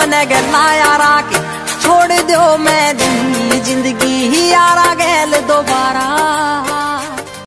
मने गला यारा के छोड़ दो मैं जिंदगी